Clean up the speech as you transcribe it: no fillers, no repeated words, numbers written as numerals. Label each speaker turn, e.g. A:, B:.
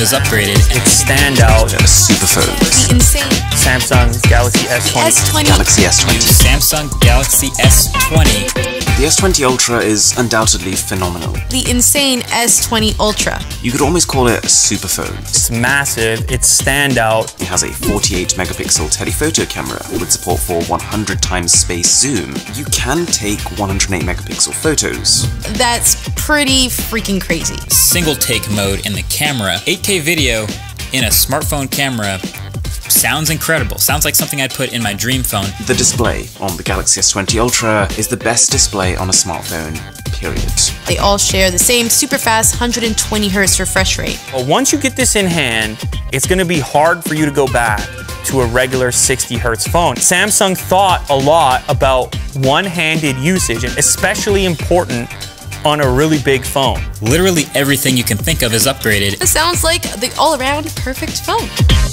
A: is upgraded.
B: Its standout.
C: Superphones.
D: The insane
B: Samsung Galaxy S20.
D: S20.
C: Galaxy S20.
A: Samsung Galaxy S20.
C: The S20 Ultra is undoubtedly phenomenal.
D: The insane S20 Ultra.
C: You could almost call it a superphone.
B: It's massive. Its standout.
C: It has a 48 megapixel telephoto camera with support for 100 times space zoom. You can take 108 megapixel photos.
D: That's pretty freaking crazy.
A: Single take mode in the camera. 8K video in a smartphone camera. Sounds incredible. Sounds like something I'd put in my dream phone.
C: The display on the Galaxy S20 Ultra is the best display on a smartphone, period.
D: They all share the same super fast 120 Hz refresh rate.
B: But once you get this in hand, it's going to be hard for you to go back to a regular 60 Hz phone. Samsung thought a lot about one-handed usage, and especially important on a really big phone.
A: Literally everything you can think of is upgraded.
D: This sounds like the all-around perfect phone.